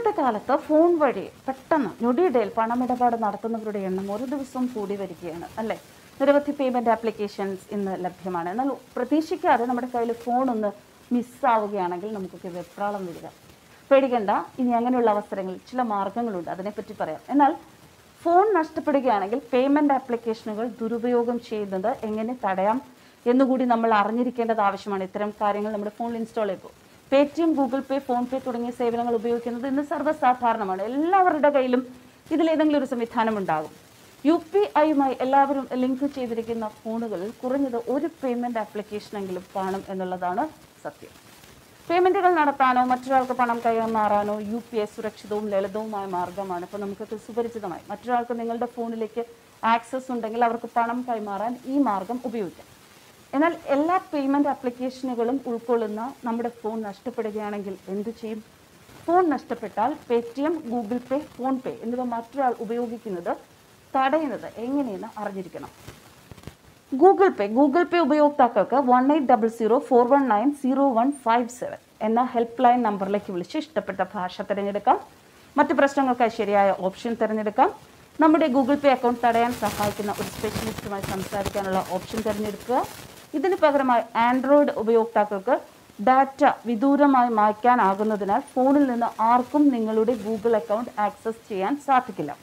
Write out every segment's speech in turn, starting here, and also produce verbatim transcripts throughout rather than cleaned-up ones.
ഇന്നത്തെ കാലത്ത് ഫോൺ വഴി പെട്ടെന്ന് ഞൊടിയിടയിൽ പണമിടപാട് നടത്തുന്നവരുടെ എണ്ണം ഒരു ദിവസം കൂടി വരികയാണ് അല്ലേ. നിരവധി പേയ്മെൻറ്റ് ആപ്ലിക്കേഷൻസ് ഇന്ന് ലഭ്യമാണ്. എന്നാൽ പ്രതീക്ഷിക്കാതെ നമ്മുടെ കയ്യിൽ ഫോൺ ഒന്ന് മിസ്സാവുകയാണെങ്കിൽ നമുക്കൊക്കെ വെപ്രാളം വരിക. പേടിക്കേണ്ട, ഇനി അങ്ങനെയുള്ള അവസരങ്ങളിൽ ചില മാർഗങ്ങളുണ്ട്, അതിനെപ്പറ്റി പറയാം. എന്നാൽ ഫോൺ നഷ്ടപ്പെടുകയാണെങ്കിൽ പേയ്മെൻറ്റ് ആപ്ലിക്കേഷനുകൾ ദുരുപയോഗം ചെയ്യുന്നത് എങ്ങനെ തടയാം എന്നുകൂടി നമ്മൾ അറിഞ്ഞിരിക്കേണ്ടത് ആവശ്യമാണ്. ഇത്തരം കാര്യങ്ങൾ നമ്മുടെ ഫോണിൽ ഇൻസ്റ്റാൾ ചെയ്യുമ്പോൾ Paytm, Google Pay, PhonePe തുടങ്ങിയ സേവനങ്ങൾ ഉപയോഗിക്കുന്നത് ഇന്ന് സർവ്വസാധാരണമാണ്. എല്ലാവരുടെ കയ്യിലും ഇതിലേതെങ്കിലും ഒരു സംവിധാനം ഉണ്ടാകും. യു പി ഐയുമായി എല്ലാവരും ലിങ്ക് ചെയ്തിരിക്കുന്ന ഫോണുകളിൽ കുറഞ്ഞത് ഒരു പേയ്മെൻറ്റ് ആപ്ലിക്കേഷനെങ്കിലും കാണും എന്നുള്ളതാണ് സത്യം. പേയ്മെൻറ്റുകൾ നടത്താനോ മറ്റൊരാൾക്ക് പണം കൈമാറാനോ യു പി ഐ സുരക്ഷിതവും ലളിതവുമായ മാർഗ്ഗമാണ്. ഇപ്പോൾ നമുക്കൊക്കെ സുപരിചിതമായി. മറ്റൊരാൾക്ക് നിങ്ങളുടെ ഫോണിലേക്ക് ആക്സസ് ഉണ്ടെങ്കിൽ അവർക്ക് പണം കൈമാറാൻ ഈ മാർഗം ഉപയോഗിക്കാം. എന്നാൽ എല്ലാ പേയ്മെൻറ്റ് ആപ്ലിക്കേഷനുകളും ഉൾക്കൊള്ളുന്ന നമ്മുടെ ഫോൺ നഷ്ടപ്പെടുകയാണെങ്കിൽ എന്തു ചെയ്യും? ഫോൺ നഷ്ടപ്പെട്ടാൽ Paytm, Google Pay, PhonePe എന്നിവ മറ്റൊരാൾ ഉപയോഗിക്കുന്നത് തടയുന്നത് എങ്ങനെയെന്ന് അറിഞ്ഞിരിക്കണം. ഗൂഗിൾ പേ ഗൂഗിൾ പേ ഉപയോക്താക്കൾക്ക് one eight double zero four one nine zero one five seven എന്ന ഹെൽപ്പ് ലൈൻ നമ്പറിലേക്ക് വിളിച്ച് ഇഷ്ടപ്പെട്ട ഭാഷ തിരഞ്ഞെടുക്കാം. മറ്റ് പ്രശ്നങ്ങൾക്കായി ശരിയായ ഓപ്ഷൻ തിരഞ്ഞെടുക്കാം. നമ്മുടെ ഗൂഗിൾ പേ അക്കൗണ്ട് തടയാൻ സഹായിക്കുന്ന ഒരു സ്പെഷ്യലിസ്റ്റുമായി സംസാരിക്കാനുള്ള ഓപ്ഷൻ തിരഞ്ഞെടുക്കുക. ഇതിന് പകരമായി ആൻഡ്രോയിഡ് ഉപയോക്താക്കൾക്ക് ഡാറ്റ വിദൂരമായി മായ്ക്കാനാകുന്നതിനാൽ ഫോണിൽ നിന്ന് ആർക്കും നിങ്ങളുടെ ഗൂഗിൾ അക്കൗണ്ട് ആക്സസ് ചെയ്യാൻ സാധിക്കില്ല.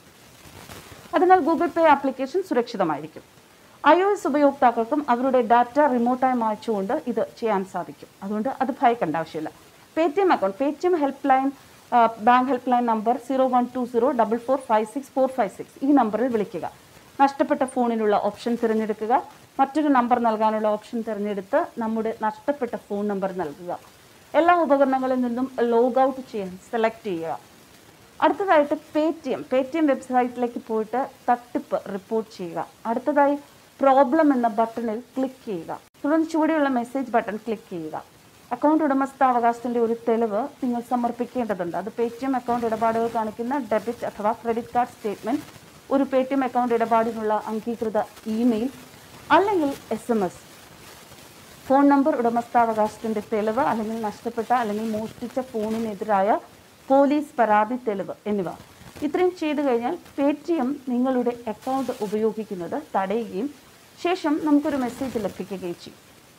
അതിനാൽ ഗൂഗിൾ പേ ആപ്ലിക്കേഷൻ സുരക്ഷിതമായിരിക്കും. ഐ ഒ എസ് ഉപയോക്താക്കൾക്കും അവരുടെ ഡാറ്റ റിമോട്ടായി മായ്ച്ചുകൊണ്ട് ഇത് ചെയ്യാൻ സാധിക്കും. അതുകൊണ്ട് അത് ഭയക്കേണ്ട ആവശ്യമില്ല. Paytm account Paytm help line bank help line number zero one two zero double four five six four five six ഈ നമ്പറിൽ വിളിക്കുക. നഷ്ടപ്പെട്ട ഫോണിനുള്ള ഓപ്ഷൻ തിരഞ്ഞെടുക്കുക. മറ്റൊരു നമ്പർ നൽകാനുള്ള ഓപ്ഷൻ തിരഞ്ഞെടുത്ത് നമ്മുടെ നഷ്ടപ്പെട്ട ഫോൺ നമ്പർ നൽകുക. എല്ലാ ഉപകരണങ്ങളിൽ നിന്നും ലോഗ് ഔട്ട് ചെയ്യാൻ സെലക്ട് ചെയ്യുക. അടുത്തതായിട്ട് പേടിഎം പേടിഎം വെബ്സൈറ്റിലേക്ക് പോയിട്ട് തട്ടിപ്പ് റിപ്പോർട്ട് ചെയ്യുക. അടുത്തതായി പ്രോബ്ലം എന്ന ബട്ടണിൽ ക്ലിക്ക് ചെയ്യുക. തുടർന്ന് ചുവടെയുള്ള മെസ്സേജ് ബട്ടൺ ക്ലിക്ക് ചെയ്യുക. അക്കൗണ്ട് ഉടമസ്ഥാവകാശത്തിൻ്റെ ഒരു തെളിവ് നിങ്ങൾ സമർപ്പിക്കേണ്ടതുണ്ട്. അത് പേടിഎം അക്കൗണ്ട് ഇടപാടുകൾ കാണിക്കുന്ന ഡെബിറ്റ് അഥവാ ക്രെഡിറ്റ് കാർഡ് സ്റ്റേറ്റ്മെൻറ്റ്, ഒരു പേടിഎം അക്കൗണ്ട് ഇടപാടിനുള്ള അംഗീകൃത ഇമെയിൽ അല്ലെങ്കിൽ S M S, phone number, ഉടമസ്ഥാവകാശത്തിൻ്റെ തെളിവ് അല്ലെങ്കിൽ നഷ്ടപ്പെട്ട അല്ലെങ്കിൽ മോഷ്ടിച്ച ഫോണിനെതിരായ പോലീസ് പരാതി തെളിവ് എന്നിവ. ഇത്രയും ചെയ്തു കഴിഞ്ഞാൽ പേടിഎം നിങ്ങളുടെ അക്കൗണ്ട് ഉപയോഗിക്കുന്നത് തടയുകയും ശേഷം നമുക്കൊരു മെസ്സേജ് ലഭിക്കുകയും ചെയ്യും.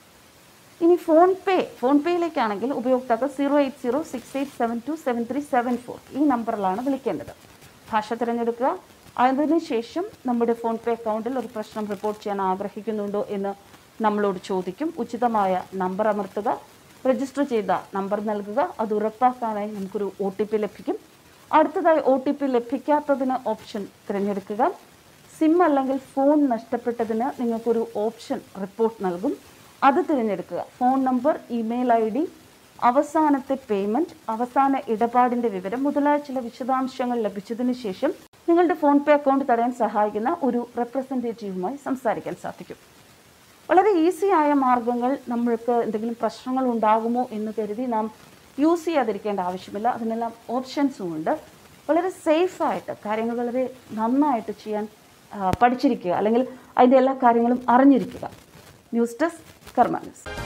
ഇനി ഫോൺ പേ ഫോൺ പേയിലേക്കാണെങ്കിൽ ഉപയോക്താക്കൾ zero eight zero six eight seven two seven three seven four ഈ നമ്പറിലാണ് വിളിക്കേണ്ടത്. ഭാഷ തിരഞ്ഞെടുക്കുക. അതിനുശേഷം നമ്മുടെ ഫോൺ പേ അക്കൗണ്ടിൽ ഒരു പ്രശ്നം റിപ്പോർട്ട് ചെയ്യാൻ ആഗ്രഹിക്കുന്നുണ്ടോ എന്ന് നമ്മളോട് ചോദിക്കും. ഉചിതമായ നമ്പർ അമർത്തുക. രജിസ്റ്റർ ചെയ്ത നമ്പർ നൽകുക. അത് ഉറപ്പാക്കാനായി നമുക്കൊരു ഒ ടി പി ലഭിക്കും. അടുത്തതായി ഒ ടി പി ലഭിക്കാത്തതിന് ഓപ്ഷൻ തിരഞ്ഞെടുക്കുക. സിം അല്ലെങ്കിൽ ഫോൺ നഷ്ടപ്പെട്ടതിന് നിങ്ങൾക്കൊരു ഓപ്ഷൻ റിപ്പോർട്ട് നൽകും. അത് തിരഞ്ഞെടുക്കുക. Phone number, email I D, അവസാനത്തെ പേയ്മെൻറ്റ്, അവസാന ഇടപാടിൻ്റെ വിവരം മുതലായ ചില വിശദാംശങ്ങൾ ലഭിച്ചതിന് ശേഷം നിങ്ങളുടെ ഫോൺ പേ അക്കൗണ്ട് തടയാൻ സഹായിക്കുന്ന ഒരു റെപ്രസെൻറ്റേറ്റീവുമായി സംസാരിക്കാൻ സാധിക്കും. വളരെ ഈസിയായ മാർഗ്ഗങ്ങൾ. നമ്മൾക്ക് എന്തെങ്കിലും പ്രശ്നങ്ങൾ ഉണ്ടാകുമോ എന്ന് കരുതി നാം യൂസ് ചെയ്യാതിരിക്കേണ്ട ആവശ്യമില്ല. അതിനെല്ലാം ഓപ്ഷൻസും ഉണ്ട്. വളരെ സേഫായിട്ട് കാര്യങ്ങൾ വളരെ നന്നായിട്ട് ചെയ്യാൻ പഠിച്ചിരിക്കുക, അല്ലെങ്കിൽ അതിൻ്റെ എല്ലാ കാര്യങ്ങളും അറിഞ്ഞിരിക്കുക. News desk Karma news.